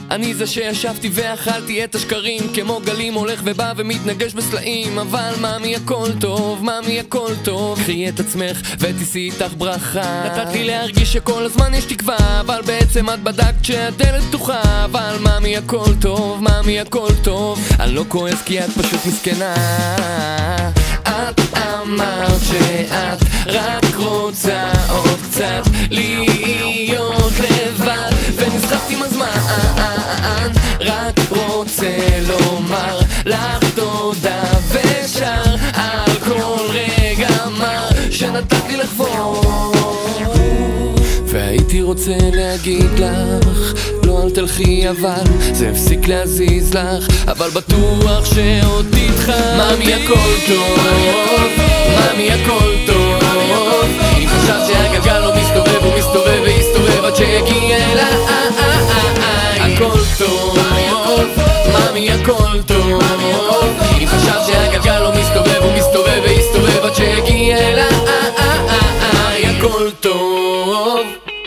אני זה שישבתי ואכלתי את השקרים, כמו גלים הולך ובא ומתנגש בסלעים. אבל מאמי הכל טוב, מאמי הכל טוב, קחי את עצמך ותיסי איתך ברכה. נתת לי להרגיש שכל הזמן יש תקווה, אבל בעצם את בדקת שהדלת פתוחה. אבל מאמי הכל טוב, מאמי הכל טוב, אני לא כועס כי את פשוט מסכנה. את אמרת שאת רק רוצה עוד קצת להיות לבד, ונסחפתי עם הזמן. רק רוצה לומר לך תודה ושר על כל רגע מר שנתת לי לחוות. והייתי רוצה להגיד לך לא אל תלכי, אבל זה הפסיק להזיז לך, אבל בטוח שעוד תתחברי. מאמי הכל טוב, מאמי הכל טוב, אם חשבת שהגלגל לא מסתובב הוא מסתובב ויסתובב עד שיגיע אליי. הכל טוב, מאמי הכל טוב, אם חשבת שהגלגל לא מסתובב הוא מסתובב ויסתובב עד שיגיע אליי. הכל טוב.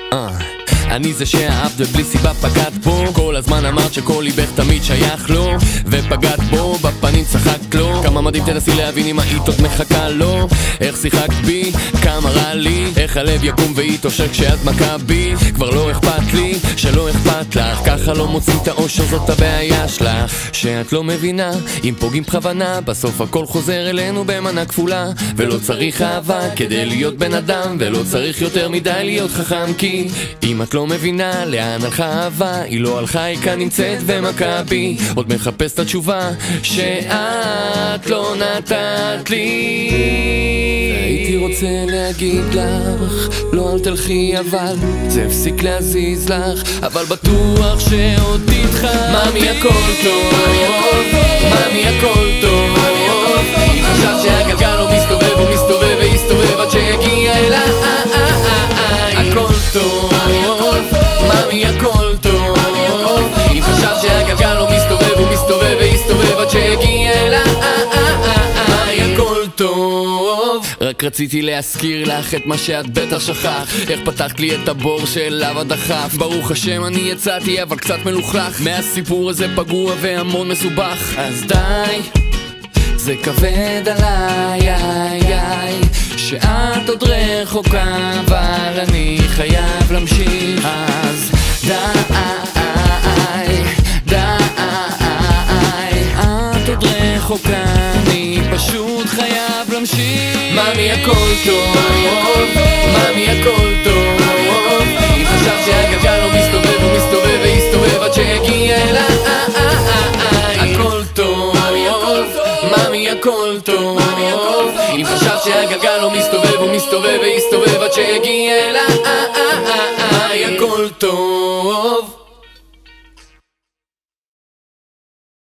אני זה שאהבת ובלי סיבה פגעת בו, כל הזמן אמרת שכל ליבך תמיד שייך לו, ופגעת בו, בפנים צחקת לו. כמה מדהים תנסי להבין אם היית עוד מחכה לו. איך שיחקת בי, כמה רע לי, איך הלב יקום ויתאושר כשאת מכה בי. כבר לא אכפת לי, שלא אכפת לך, ככה לא מוצאים את האושר, זאת הבעיה שלך. שאת לא מבינה, אם פוגעים בכוונה, בסוף הכל חוזר אלינו במנה כפולה. ולא צריך אהבה כדי להיות בן אדם, ולא צריך יותר מדי להיות חכם, כי אם את לא מבינה לאן הלכה אהבה, היא לא הלכה, היא כאן נמצאת ומכה בי. עוד מחפש את התשובה שאת לא נתת לי. הייתי רוצה להגיד לך לא אל תלכי, אבל זה הפסיק להזיז לך, אבל בטוח שעוד תתחברי. מאמי הכל טוב, מאמי הכל טוב, אם חשבת שהגלגל לא מסתובב הוא מסתובב ויסתובב עד שיגיע אליי. הכל טוב, מאמי הכל טוב, אם חשבת שהגלגל לא מסתובב הוא מסתובב ויסתובב עד שיגיע אליי. הכל טוב. רק רציתי להזכיר לך את מה שאת בטח שכח, איך פתחת לי את הבור שאליו הדחף. ברוך השם אני יצאתי אבל קצת מלוכלך מהסיפור הזה, פגוע והמון מסובך. אז די, זה כבד עליי, שאת עוד רחוקה אבל אני חייב להמשיך. אז די, את עוד רחוקה, אני פשוט חייב להמשיך. מאמי הכל טוב, מאמי הכל טוב, אם חשבת שהגלגל לא מסתובב הוא מסתובב ויסתובב עד שיגיע אליי. הכל טוב, מאמי הכל טוב, אם חשבת שהגלגל לא מסתובב הוא מסתובב ויסתובב עד שיגיע אליי. הכל טוב.